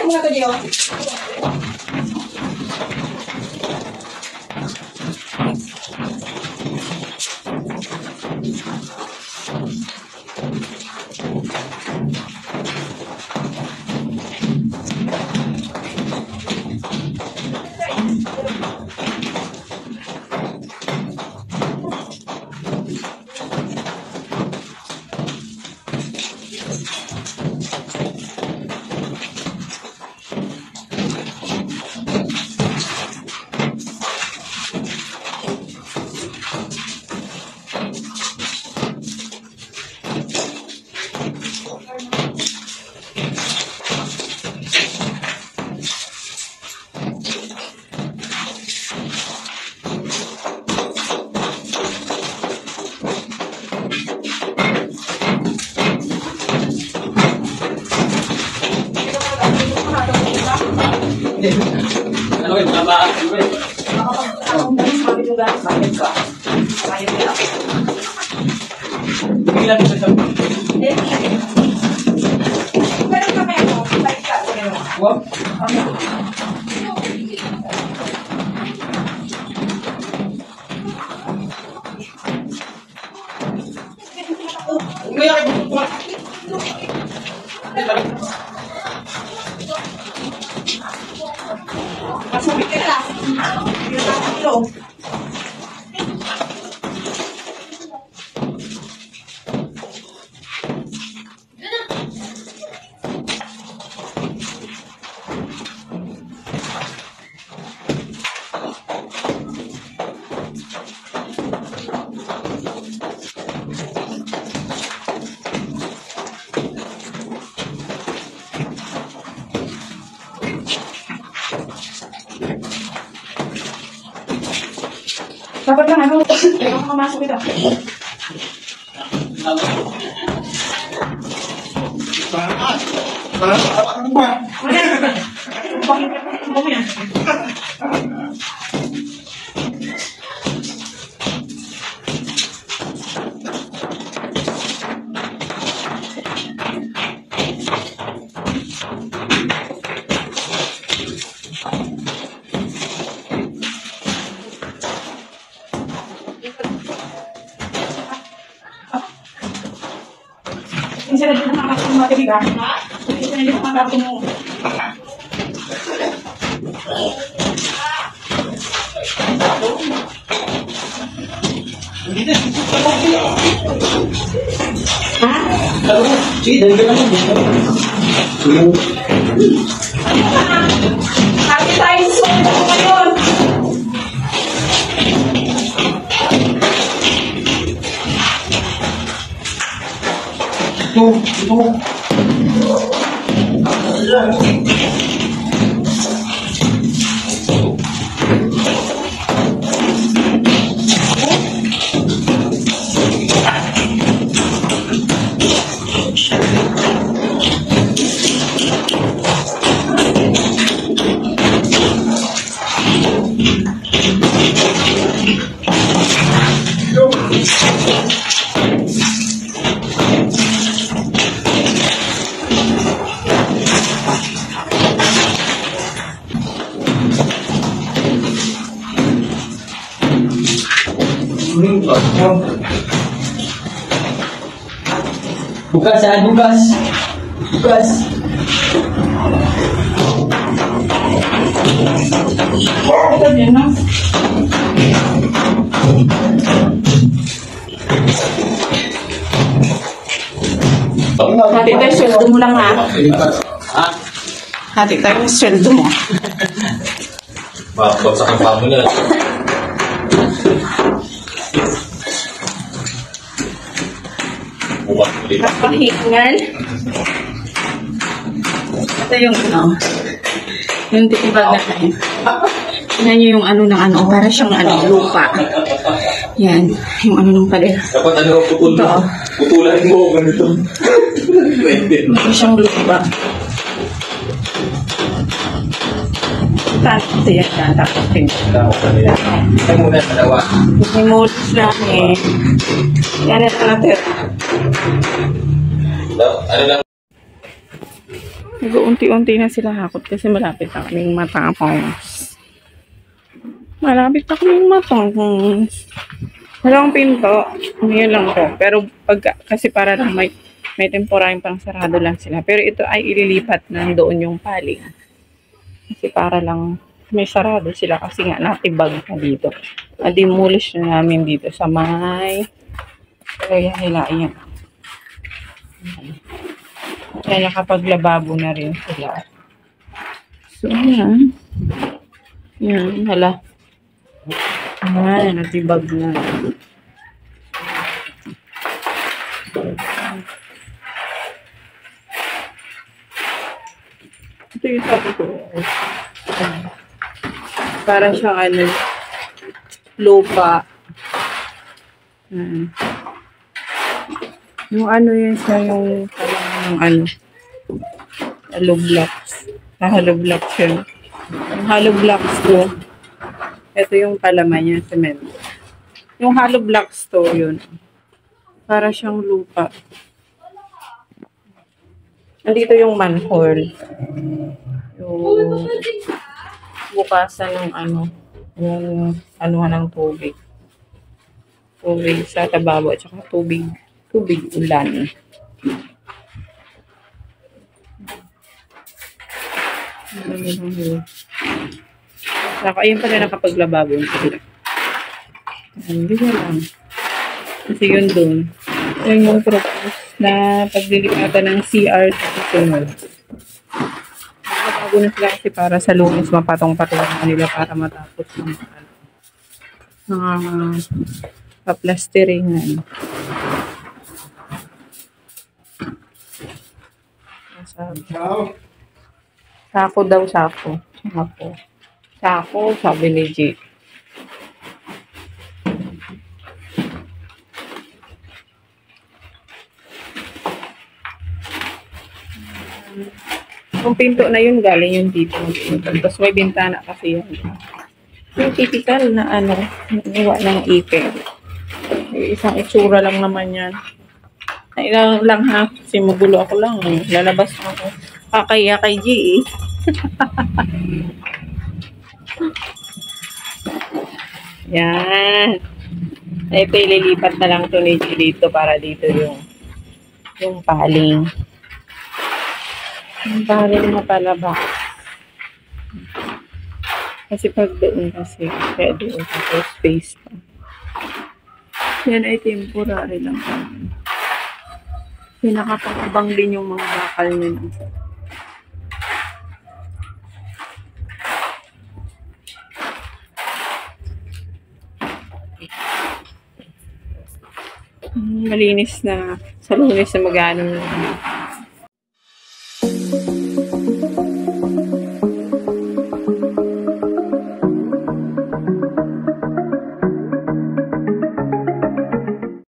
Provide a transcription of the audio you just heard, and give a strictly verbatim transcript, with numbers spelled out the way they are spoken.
mo na ito, Dio. Ano yun? Tama ka yun. Ang dami sabi mo guys, bakit ka? Bakit ka? Bigyan natin sa sabi. Eh, pero kami ako, bakit ka? Wow. Umayak ito. Masubik ka lang. Yung tatlo. Dapat lang ano, kaya ako mamasok ito. Parang Parang Parang ba? Bakit mo yan? Minsan na din nakakasok ng mga tibigan. Minsan na din nakakasok mo. Ha? Sige, dahil ka naman. Happy tayo sa sumunod ako ngayon. Ito, ito. Bukas ya, bukas. Bukas. Ito din, no? Hati tayo sweldo mo lang, ha? Ha? Hati tayo sweldo mo. Bakit sa kampa mo na? Papahingan. Ito yung ano, yung titibag na kain. Tingnan nyo yung ano ng ano, para siyang ano, lupa. Yan, yung ano ng pader. Dapat ano, putul Ito, oh. putulan mo, ganito. Para siyang lupa. Ito yan, yan, tapos tingnan. Ito muna sa dawa. Imulis namin. Yan na natin. Ano lang? Nag-uunti-unti na sila hakot kasi malapit na kaming matapos. Malapit na kaming matapos. Walang pinto. Ngayon lang po. Pero pag, kasi para lang may, may temporaryong pang sarado lang sila. Pero ito ay ililipat na doon yung paling. Kasi para lang may sarado sila kasi nga natibag na dito. Na-demolish na namin dito sa may kaya hilayan. Kaya nakapaglababo na rin sila. So, yan. Yan, hala. Ayan, natibag na. Ito yung sabi ko. Para siyang ano, lupa. Ayan. Yung ano yun siya, yung yung ano, hollow blocks. Ah, hollow blocks yun. Yung hollow blocks to, ito yung palaman niya, cement. Yung hollow blocks to, yun. Para siyang lupa. Nandito yung manhole. Yung bukasan ng ano, yung anuhan ng tubig. Tubig sa tababo at saka tubig, tubig ulan. Saka ayun pala nakapaglababo yung sila. Hindi ko lang. Kasi yun dun. Yun yung propose na paglilipatan ng C R sa susunod. Nakabago na sila kasi para sa lunes mapatong-patong na nila para matapos ng mga paplasteringan. Sabi. Sako daw, sako. Sako. Sako, sabi ni G. Yung pinto na yun, galing yung dito. Tapos may bintana kasi yun. Yung typical na ano, iwa ng ipin. Isang itsura lang naman yan. Ilang lang ha, kasi magulo ako lang. Lalabas ako. Kakaya kay G eh. Yan. Ito ililipat na lang to ni G dito para dito yung yung paling. Yung paling na palaba. Kasi pag doon kasi, kaya doon kasi space pa. Yan ay temporary lang. Pinakapagabang din yung mga bakal nila. Malinis na sa lunes na mag-ano